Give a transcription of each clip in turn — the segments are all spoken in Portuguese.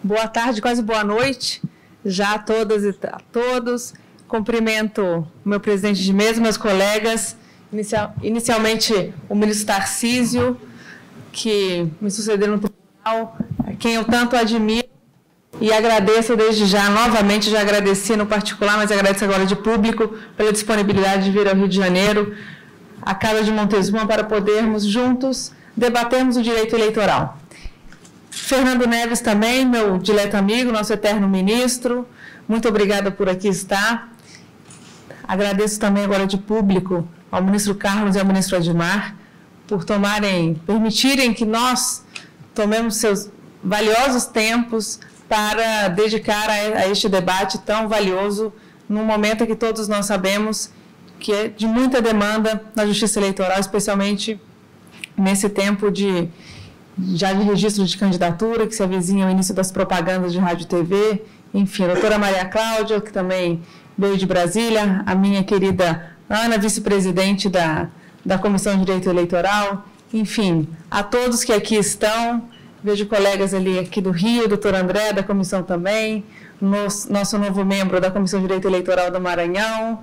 Boa tarde, quase boa noite, já a todas e a todos. Cumprimento o meu presidente de mesa, meus colegas, inicialmente o ministro Tarcísio, que me sucedeu no tribunal, a quem eu tanto admiro, e agradeço desde já, novamente, já agradeci no particular, mas agradeço agora de público, pela disponibilidade de vir ao Rio de Janeiro, à Casa de Montezuma, para podermos juntos debatermos o direito eleitoral. Fernando Neves também, meu dileto amigo, nosso eterno ministro, muito obrigada por aqui estar. Agradeço também agora de público ao ministro Carlos e ao ministro Admar por permitirem que nós tomemos seus valiosos tempos para dedicar a este debate tão valioso, num momento que todos nós sabemos que é de muita demanda na justiça eleitoral, especialmente nesse tempo de registro de candidatura, que se avizinha o início das propagandas de rádio e TV, enfim, a doutora Maria Cláudia, que também veio de Brasília, a minha querida Ana, vice-presidente da Comissão de Direito Eleitoral, enfim, a todos que aqui estão, vejo colegas ali aqui do Rio, doutor André, da comissão também, nosso novo membro da Comissão de Direito Eleitoral do Maranhão.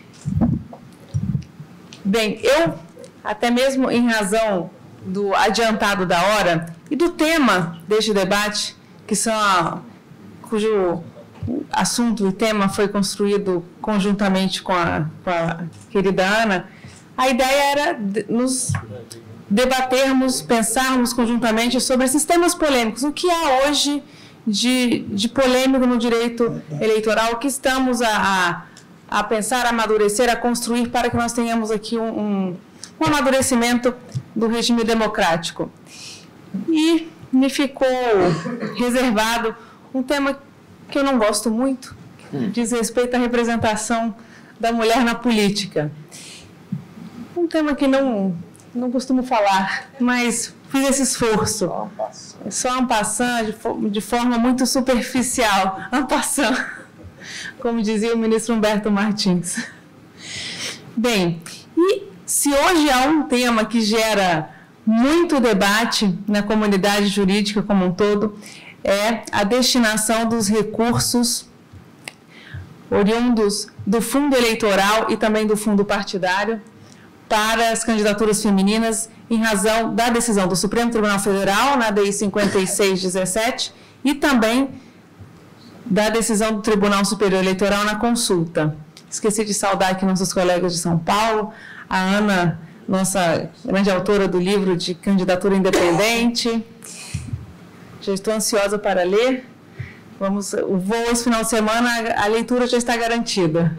Bem, eu, até mesmo em razão do adiantado da hora e do tema deste debate, cujo assunto e tema foi construído conjuntamente com a querida Ana, a ideia era nos debatermos, pensarmos conjuntamente sobre esses temas polêmicos, o que há hoje de polêmico no direito eleitoral, o que estamos a pensar, a amadurecer, a construir para que nós tenhamos aqui um amadurecimento do regime democrático. E me ficou reservado um tema que eu não gosto muito, que diz respeito à representação da mulher na política. Um tema que não costumo falar, mas fiz esse esforço. Só en passant, de forma muito superficial, en passant, como dizia o ministro Humberto Martins. Bem, e se hoje há um tema que gera muito debate na comunidade jurídica como um todo, é a destinação dos recursos oriundos do fundo eleitoral e também do fundo partidário para as candidaturas femininas, em razão da decisão do Supremo Tribunal Federal, na DI 5617, e também da decisão do Tribunal Superior Eleitoral na consulta. Esqueci de saudar aqui nossos colegas de São Paulo, a Ana, nossa grande autora do livro de candidatura independente. Já estou ansiosa para ler. O voo esse final de semana, a leitura já está garantida.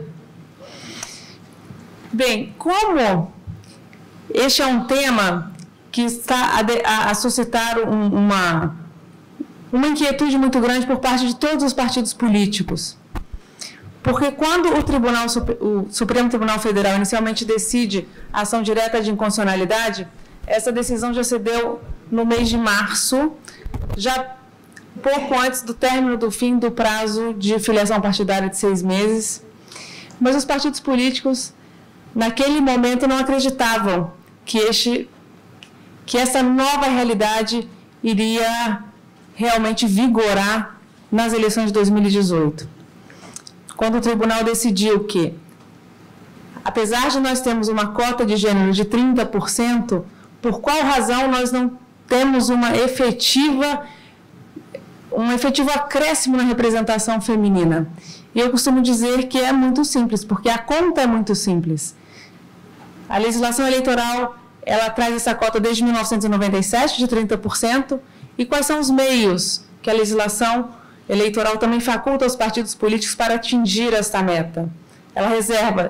Bem, como este é um tema que está a suscitar uma inquietude muito grande por parte de todos os partidos políticos. Porque quando o Supremo Tribunal Federal inicialmente decide a ação direta de inconstitucionalidade, essa decisão já se deu no mês de março, já pouco antes do término do fim do prazo de filiação partidária de 6 meses. Mas os partidos políticos, naquele momento, não acreditavam que essa nova realidade iria realmente vigorar nas eleições de 2018. Quando o tribunal decidiu que, apesar de nós termos uma cota de gênero de 30%, por qual razão nós não temos um efetivo acréscimo na representação feminina? E eu costumo dizer que é muito simples, porque a conta é muito simples. A legislação eleitoral, ela traz essa cota desde 1997, de 30%, e quais são os meios que a legislação eleitoral também faculta aos partidos políticos para atingir esta meta? Ela reservava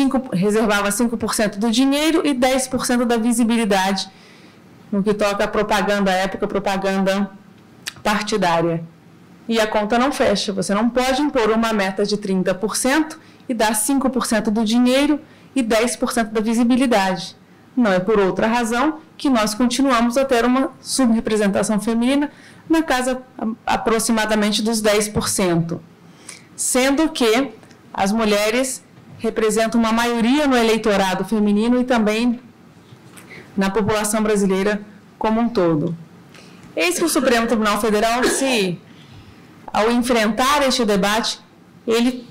5% do dinheiro e 10% da visibilidade no que toca a propaganda, à época, propaganda partidária. E a conta não fecha. Você não pode impor uma meta de 30% e dar 5% do dinheiro e 10% da visibilidade. Não é por outra razão que nós continuamos a ter uma subrepresentação feminina na casa aproximadamente dos 10%, sendo que as mulheres representam uma maioria no eleitorado feminino e também na população brasileira como um todo. Eis que o Supremo Tribunal Federal se ao enfrentar este debate, ele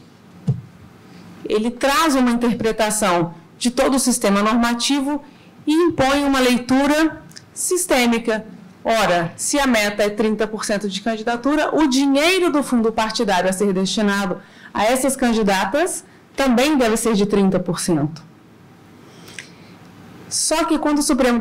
traz uma interpretação de todo o sistema normativo e impõe uma leitura sistêmica. Ora, se a meta é 30% de candidatura, o dinheiro do fundo partidário a ser destinado a essas candidatas também deve ser de 30%. Só que quando o Supremo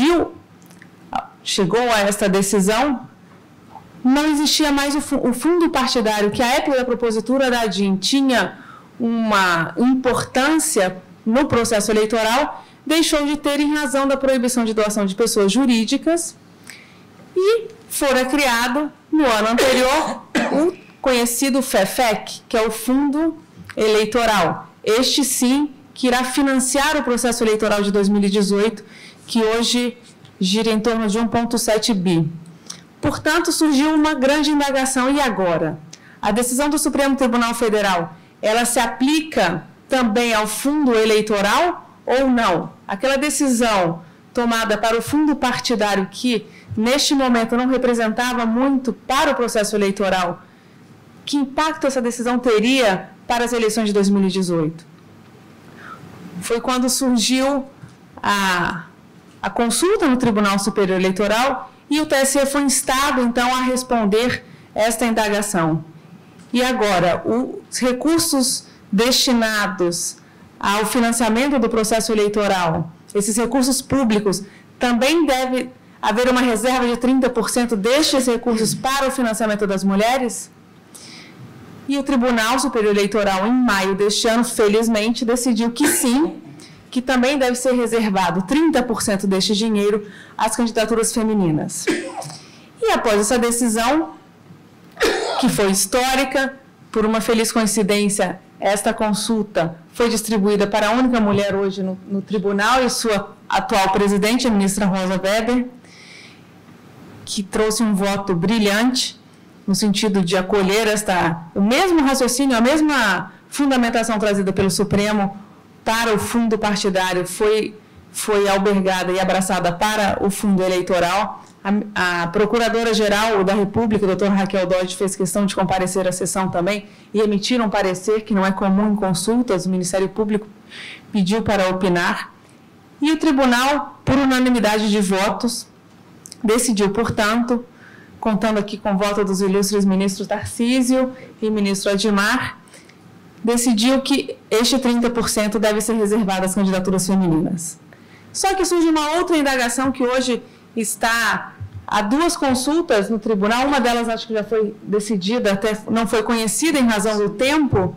chegou a esta decisão, não existia mais o fundo partidário, que à época da propositura da ADIM tinha uma importância no processo eleitoral, deixou de ter em razão da proibição de doação de pessoas jurídicas e fora criado, no ano anterior, o conhecido FEFEC, que é o Fundo Eleitoral. Este, sim, que irá financiar o processo eleitoral de 2018, que hoje gira em torno de 1,7 bi. Portanto, surgiu uma grande indagação. E agora? A decisão do Supremo Tribunal Federal, ela se aplica também ao fundo eleitoral ou não? Aquela decisão tomada para o fundo partidário, que neste momento não representava muito para o processo eleitoral, que impacto essa decisão teria para as eleições de 2018? Foi quando surgiu a consulta no Tribunal Superior Eleitoral e o TSE foi instado, então, a responder esta indagação. E agora, os recursos destinados ao financiamento do processo eleitoral, esses recursos públicos, também deve haver uma reserva de 30% destes recursos para o financiamento das mulheres? E o Tribunal Superior Eleitoral, em maio deste ano, felizmente, decidiu que sim, que também deve ser reservado 30% deste dinheiro às candidaturas femininas. E após essa decisão, que foi histórica, por uma feliz coincidência, esta consulta foi distribuída para a única mulher hoje no tribunal e sua atual presidente, a ministra Rosa Weber, que trouxe um voto brilhante no sentido de acolher o mesmo raciocínio, a mesma fundamentação trazida pelo Supremo para o fundo partidário foi albergada e abraçada para o fundo eleitoral. A Procuradora-Geral da República, a doutora Raquel Dodge, fez questão de comparecer à sessão também e emitir um parecer que não é comum em consultas. O Ministério Público pediu para opinar. E o tribunal, por unanimidade de votos, decidiu, portanto, contando aqui com o voto dos ilustres ministros Tarcísio e ministro Admar, decidiu que este 30% deve ser reservado às candidaturas femininas. Só que surge uma outra indagação que hoje está há duas consultas no tribunal, uma delas acho que já foi decidida, até não foi conhecida em razão do tempo.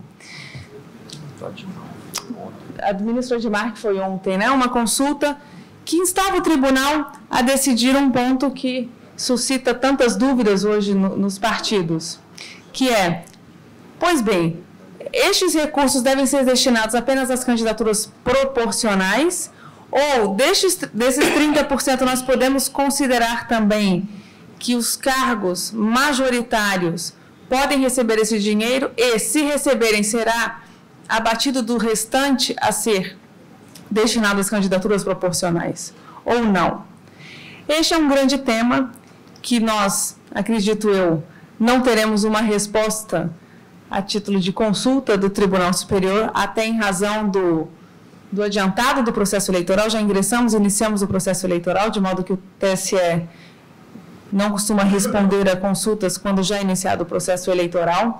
A do ministro Admar, que foi ontem, né? Uma consulta que instava o tribunal a decidir um ponto que suscita tantas dúvidas hoje nos partidos, que é, pois bem, estes recursos devem ser destinados apenas às candidaturas proporcionais ou desses 30% nós podemos considerar também que os cargos majoritários podem receber esse dinheiro e, se receberem, será abatido do restante a ser destinado às candidaturas proporcionais ou não? Este é um grande tema que nós, acredito eu, não teremos uma resposta a título de consulta do Tribunal Superior, até em razão do adiantado do processo eleitoral. Já iniciamos o processo eleitoral, de modo que o TSE não costuma responder a consultas quando já é iniciado o processo eleitoral.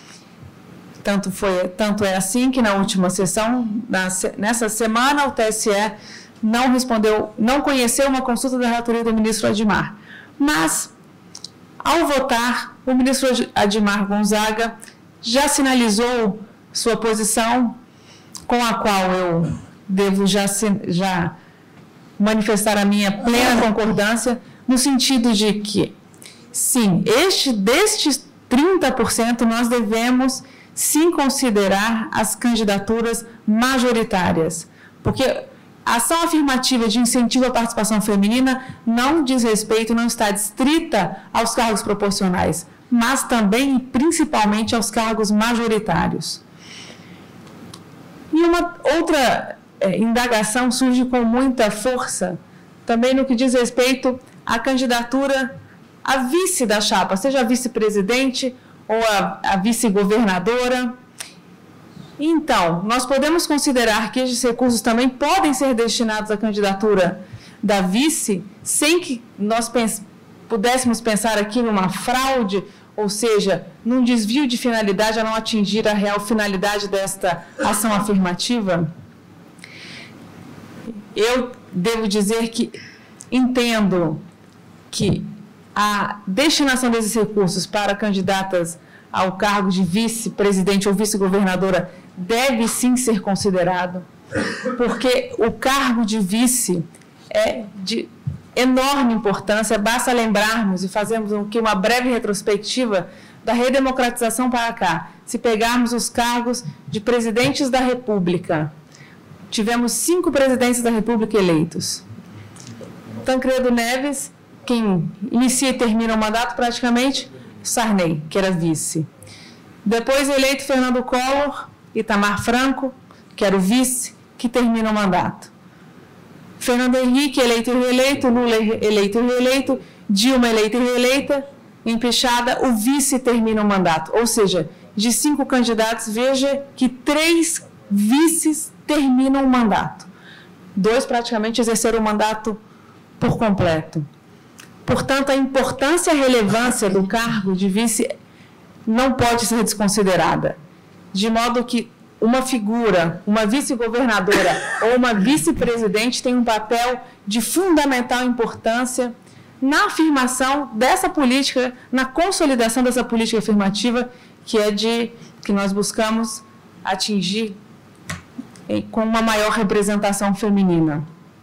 Tanto é assim que na última sessão, nessa semana, o TSE não conheceu uma consulta da relatoria do ministro Admar. Mas, ao votar, o ministro Admar Gonzaga já sinalizou sua posição, com a qual eu devo já manifestar a minha plena concordância, no sentido de que, sim, destes 30% nós devemos sim considerar as candidaturas majoritárias, porque a ação afirmativa de incentivo à participação feminina não diz respeito, não está adstrita aos cargos proporcionais, mas também e principalmente aos cargos majoritários. E uma outra indagação surge com muita força, também no que diz respeito à candidatura a vice da chapa, seja vice-presidente ou a vice-governadora. Então, nós podemos considerar que esses recursos também podem ser destinados à candidatura da vice, sem que nós pudéssemos pensar aqui numa fraude, ou seja, num desvio de finalidade a não atingir a real finalidade desta ação afirmativa? Eu devo dizer que entendo que a destinação desses recursos para candidatas ao cargo de vice-presidente ou vice-governadora deve sim ser considerado, porque o cargo de vice é de enorme importância. Basta lembrarmos e fazermos aqui uma breve retrospectiva da redemocratização para cá. Se pegarmos os cargos de presidentes da República, tivemos 5 presidentes da República eleitos. Tancredo Neves, quem inicia e termina o mandato praticamente, Sarney, que era vice. Depois eleito Fernando Collor, Itamar Franco, que era o vice, que termina o mandato. Fernando Henrique, eleito e reeleito, Lula eleito e reeleito, Dilma eleita e reeleita, empichada, o vice termina o mandato. Ou seja, de 5 candidatos, veja que 3 vices terminam o mandato. 2 praticamente exerceram o mandato por completo. Portanto, a importância e a relevância do cargo de vice não pode ser desconsiderada, de modo que uma figura, uma vice-governadora ou uma vice-presidente tem um papel de fundamental importância na afirmação dessa política, na consolidação dessa política afirmativa que nós buscamos atingir com uma maior representação feminina.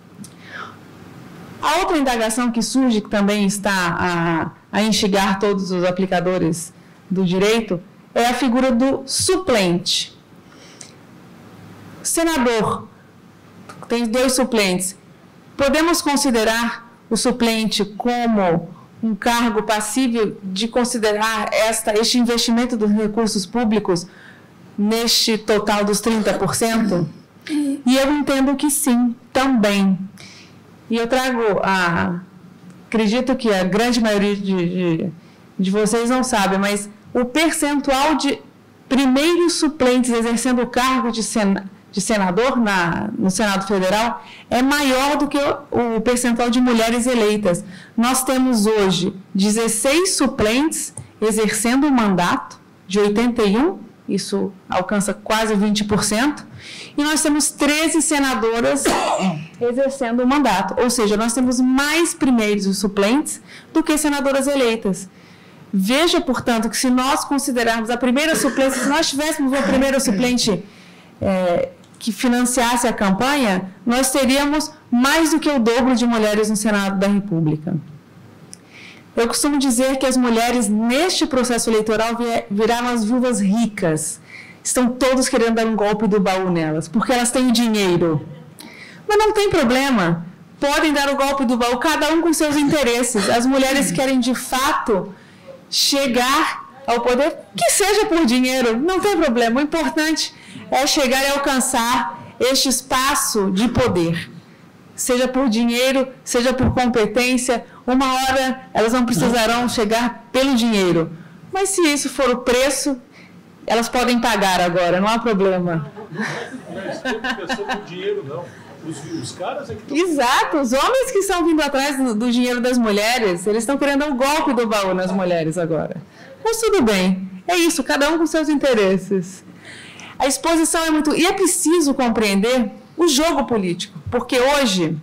A outra indagação que surge, que também está a instigar todos os aplicadores do direito, é a figura do suplente. Senador, tem 2 suplentes. Podemos considerar o suplente como um cargo passível de considerar este investimento dos recursos públicos neste total dos 30%? E eu entendo que sim, também. E eu trago acredito que a grande maioria de vocês não sabe, mas o percentual de primeiros suplentes exercendo o cargo de senador no Senado Federal é maior do que o percentual de mulheres eleitas. Nós temos hoje 16 suplentes exercendo o mandato, de 81, isso alcança quase 20%, e nós temos 13 senadoras exercendo o mandato, ou seja, nós temos mais primeiros suplentes do que senadoras eleitas. Veja, portanto, que se nós considerarmos a primeira suplência, se nós tivéssemos uma primeira suplente que financiasse a campanha, nós teríamos mais do que o dobro de mulheres no Senado da República. Eu costumo dizer que as mulheres, neste processo eleitoral, viraram as viúvas ricas. Estão todos querendo dar um golpe do baú nelas, porque elas têm o dinheiro. Mas não tem problema, podem dar o golpe do baú, cada um com seus interesses. As mulheres querem, de fato, chegar ao poder, que seja por dinheiro, não tem problema. O importante é chegar e alcançar este espaço de poder, seja por dinheiro, seja por competência. Uma hora elas não precisarão chegar pelo dinheiro, mas se isso for o preço, elas podem pagar agora, não há problema. Não estamos pensando no dinheiro, não. Os caras é que estão... Exato, os homens que estão vindo atrás do dinheiro das mulheres, eles estão querendo um golpe do baú nas mulheres agora. Mas tudo bem, é isso, cada um com seus interesses. A exposição é muito... E é preciso compreender o jogo político, porque hoje,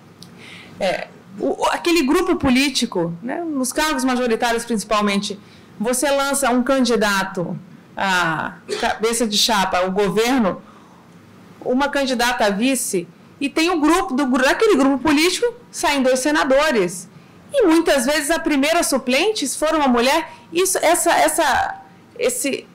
aquele grupo político, né, nos cargos majoritários principalmente, você lança um candidato a cabeça de chapa, o governo, uma candidata a vice, e tem um grupo, daquele grupo político, saem 2 senadores. E muitas vezes a primeira suplente, se for uma mulher, esse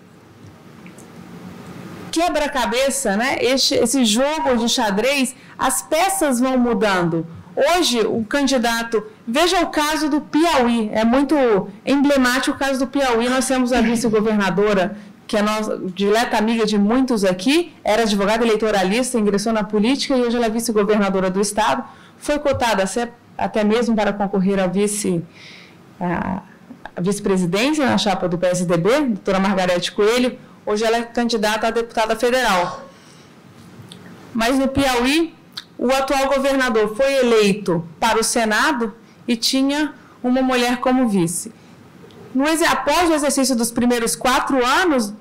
quebra-cabeça, né? Esse jogo de xadrez, as peças vão mudando. Hoje, o candidato... Veja o caso do Piauí, é muito emblemático o caso do Piauí. Nós temos a vice-governadora, que é nossa dileta amiga de muitos aqui, era advogada eleitoralista, ingressou na política e hoje ela é vice-governadora do Estado. Foi cotada até mesmo para concorrer a a vice-presidência na chapa do PSDB, a doutora Margarete Coelho. Hoje ela é candidata a deputada federal. Mas no Piauí, o atual governador foi eleito para o Senado e tinha uma mulher como vice. Após o exercício dos primeiros 4 anos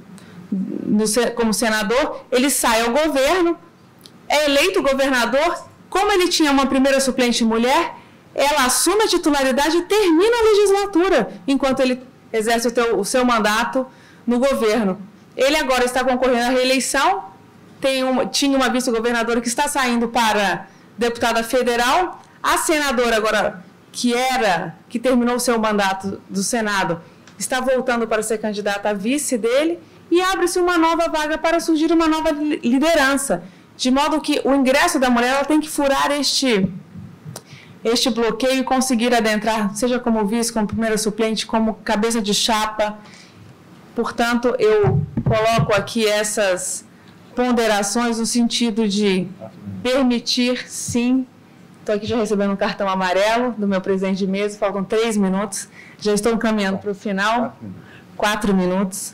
como senador, ele sai ao governo, é eleito governador. Como ele tinha uma primeira suplente mulher, ela assume a titularidade e termina a legislatura, enquanto ele exerce o seu mandato no governo. Ele agora está concorrendo à reeleição, tinha uma vice-governadora que está saindo para deputada federal, a senadora agora, que terminou o seu mandato do Senado, está voltando para ser candidata a vice dele, e abre-se uma nova vaga para surgir uma nova liderança, de modo que o ingresso da mulher ela tem que furar este bloqueio e conseguir adentrar, seja como vice, como primeira suplente, como cabeça de chapa. Portanto, eu coloco aqui essas ponderações no sentido de permitir, sim. Estou aqui já recebendo um cartão amarelo do meu presidente de mesa, faltam 3 minutos, já estou caminhando para o final, 4 minutos.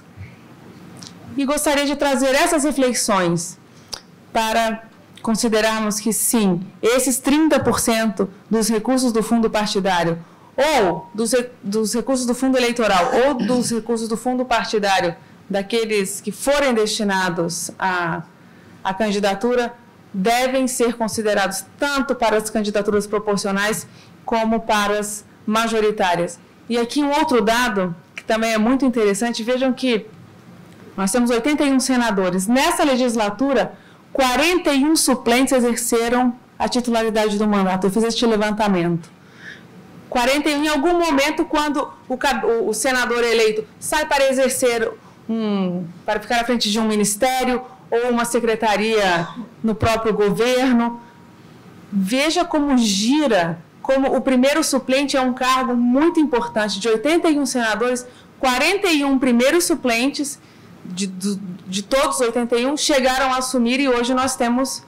E gostaria de trazer essas reflexões para considerarmos que, sim, esses 30% dos recursos do fundo partidário, ou dos recursos do fundo eleitoral, ou dos recursos do fundo partidário, daqueles que forem destinados à candidatura, devem ser considerados tanto para as candidaturas proporcionais como para as majoritárias. E aqui um outro dado, que também é muito interessante, vejam que nós temos 81 senadores. Nessa legislatura, 41 suplentes exerceram a titularidade do mandato. Eu fiz este levantamento. 41 em algum momento, quando o senador eleito sai para exercer para ficar à frente de um ministério ou uma secretaria no próprio governo. Veja como gira, como o primeiro suplente é um cargo muito importante. De 81 senadores, 41 primeiros suplentes de todos os 81 chegaram a assumir, e hoje nós temos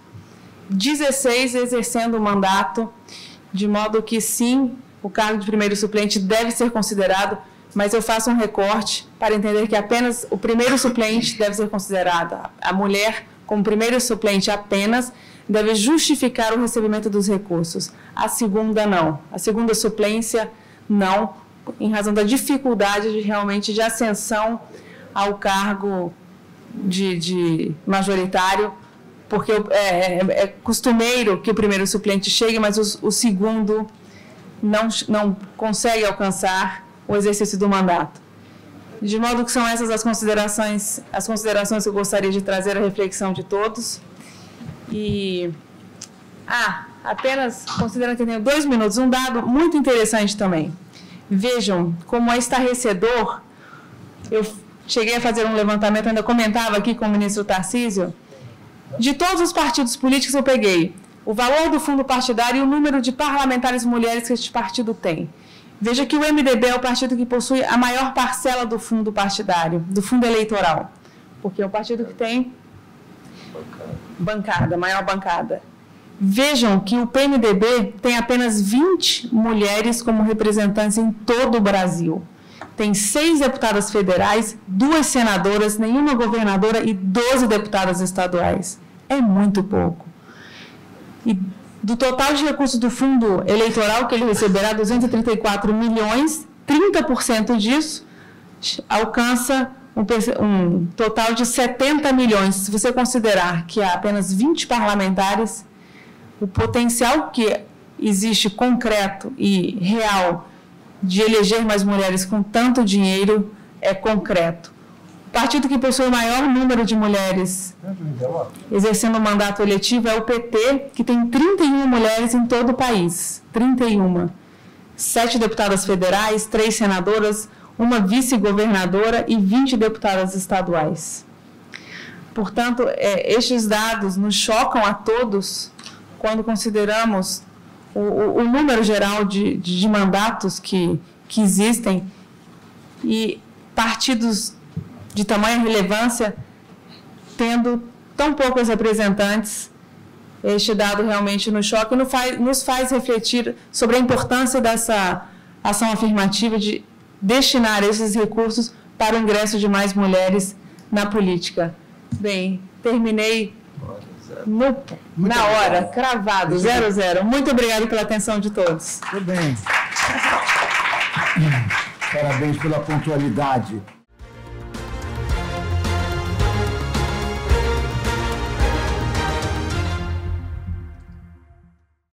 16 exercendo o mandato, de modo que sim, o cargo de primeiro suplente deve ser considerado, mas eu faço um recorte para entender que apenas o primeiro suplente deve ser considerado. A mulher, como primeiro suplente apenas, deve justificar o recebimento dos recursos. A segunda, não. A segunda suplência, não, em razão da dificuldade de ascensão ao cargo de majoritário, porque é costumeiro que o primeiro suplente chegue, mas o segundo não consegue alcançar o exercício do mandato. De modo que são essas as considerações que eu gostaria de trazer à reflexão de todos. E, apenas, considerando que eu tenho 2 minutos, um dado muito interessante também. Vejam como é estarrecedor. Eu cheguei a fazer um levantamento, ainda comentava aqui com o ministro Tarcísio. De todos os partidos políticos, eu peguei o valor do fundo partidário e o número de parlamentares mulheres que este partido tem. Veja que o MDB é o partido que possui a maior parcela do fundo partidário, do fundo eleitoral, porque é o partido que tem bancada, maior bancada. Vejam que o PMDB tem apenas 20 mulheres como representantes em todo o Brasil. Tem 6 deputadas federais, 2 senadoras, nenhuma governadora e 12 deputadas estaduais. É muito pouco. E do total de recursos do fundo eleitoral que ele receberá, 234 milhões, 30% disso alcança um total de 70 milhões. Se você considerar que há apenas 20 parlamentares, o potencial que existe concreto e real de eleger mais mulheres com tanto dinheiro é concreto. O partido que possui o maior número de mulheres exercendo o mandato eletivo é o PT, que tem 31 mulheres em todo o país. 31. 7 deputadas federais, 3 senadoras, uma vice-governadora e 20 deputadas estaduais. Portanto, estes dados nos chocam a todos quando consideramos o número geral de mandatos que existem, e partidos de tamanha relevância tendo tão poucos representantes. Este dado realmente nos choca e nos faz refletir sobre a importância dessa ação afirmativa de destinar esses recursos para o ingresso de mais mulheres na política. Bem, terminei na hora, cravado, 00. Muito obrigado pela atenção de todos. Muito bem. Parabéns pela pontualidade.